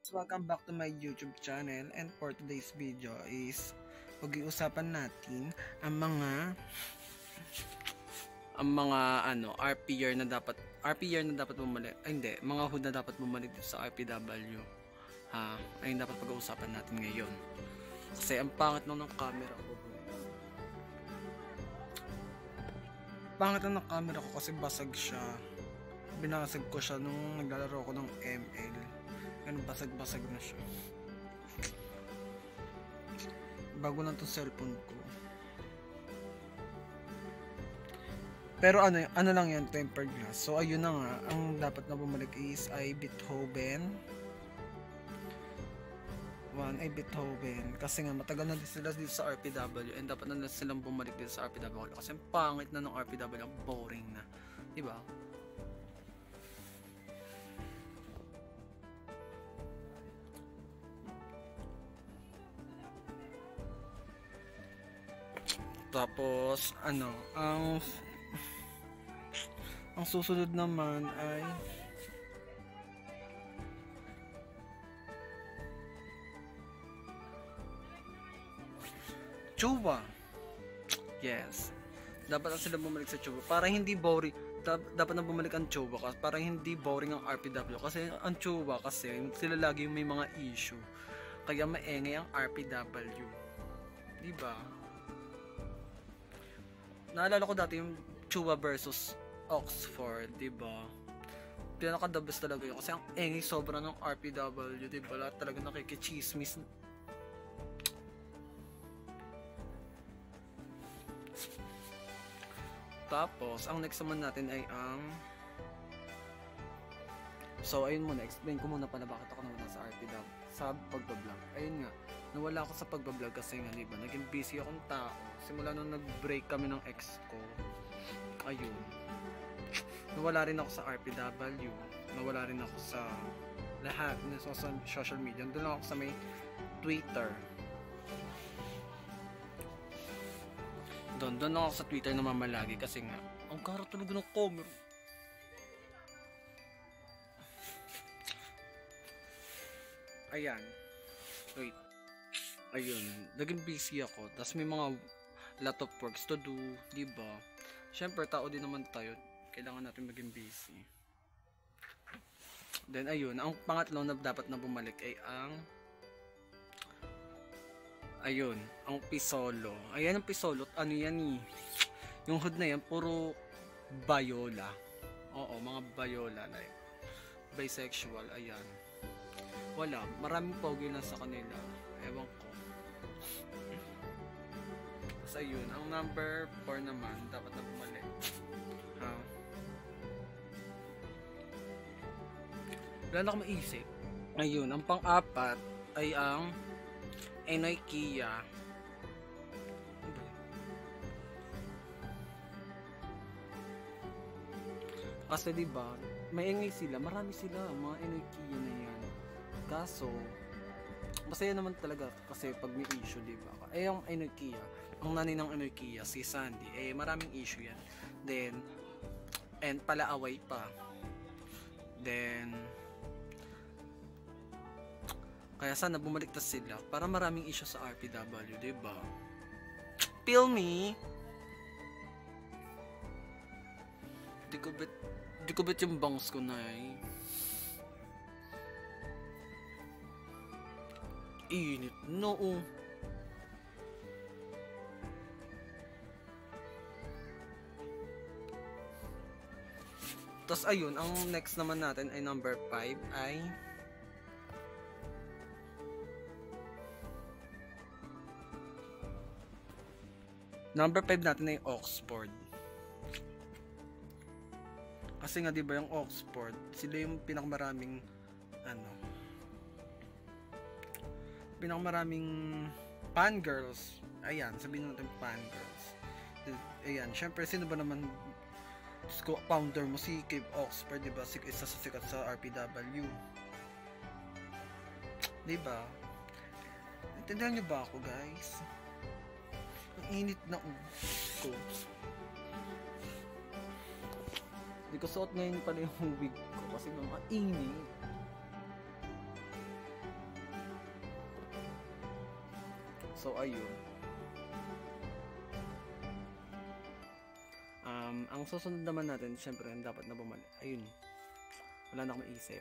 Welcome back to my YouTube channel, and for today's video is pag-iusapan natin ang mga RP year na dapat bumalik. Ay hindi, mga hood na dapat bumalik dito sa RPW. Ayun dapat pag-uusapan natin ngayon. Kasi ang pangit ng camera ko. Pangit ng camera ko kasi basag siya. Binasag ko siya nung naglalaro ko ng ML. Ganun, basag-basag na siya. Bago lang tong cellphone ko. Pero ano lang yan, tempered glass. So ayun na nga, ang dapat na bumalik is Beethoven. Kasi nga matagal na din sila dito sa RPW, and dapat na silang bumalik dito sa RPW kasi ang pangit na ng RPW, ang boring na, diba? Tapos ang susunod naman ay Chuba. Yes. Dapat na sila bumalik sa Chuba para hindi boring. Dapat na bumalik ang Chuba para hindi boring ang RPW, kasi ang Chuba kasi sila lagi may mga issue. Kaya maengay ang RPW. Diba? Naalala ko dati yung Chuba versus Oxford, diba? Pinaka-the best talaga yun kasi ang engay sobra ng RPW, diba? Lahat talaga nakikichismis. Tapos, ang next naman natin ay So, ayun muna. Explain ko muna pala bakit ako nawala sa RPW sa pagbablog. Ayun nga. Nawala ako sa pagbablog kasi nga, diba? Naging busy akong tao. Simula nung nag-break kami ng ex ko. Ayun. Nawala rin ako sa RPW. Nawala rin ako sa lahat ng social media. Doon lang ako sa may Twitter. Doon ako sa Twitter na mamalagi kasi nga ang kara talaga ng camera. Ayan. Wait. Ayun. Naging busy ako. Tapos may mga lot of works to do. Diba? Siyempre, tao din naman tayo. Kailangan natin maging busy. Then, ayun. Ang pangatlo na dapat na bumalik ay ang Pisolo. Ayan ang Pisolo. Ano yan eh? Yung hood na yan, puro bayola. Oo, mga bayola. Like, bisexual. Ayan. Wala. Maraming pogi lang sa kanila. Ewan ko. So, ayun. Ang number 4 naman, dapat na bumalik. Wala na akong maisip. Ayun. Ang pang-apat ay ang Enoy-Kia. Kasi diba, maingay sila, marami sila, mga Enoy-Kia na yan. Kaso, masaya naman talaga kasi pag may issue, diba? Yung Enoy-Kia, ang nanay ng Enoy-Kia, si Sandy, maraming issue yan. Then, and palaaway pa. Then, kaya sana bumalik na sila para maraming issue sa RPW, diba? Feel me? Di ko bet yung bangs ko na eh. Init, no. Tapos ayun, ang next naman natin ay number 5 ay number 5 natin ay Oxford. Kasi nga diba yung Oxford, sila yung pinakamaraming fangirls. Ayan, sabihin natin fangirls. Ayan, syempre sino ba naman founder mo? Si Cave Oxford, diba? Isa sa sikat sa RPW. Diba? Intindihan nyo ba ako, guys? Ang init na ko. Hindi ko suot ngayon pala yung wig ko kasi mainit. So, ayun. Ang susunod naman natin, syempre, dapat na bumalik. Ayun. Wala na akong maisip.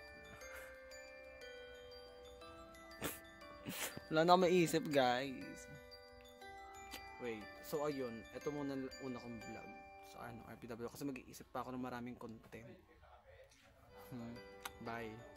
Wala na akong maisip, guys. Wait. So, ayun. Ito muna una kong vlog sa RPW kasi mag-iisip pa ako ng maraming content. Bye.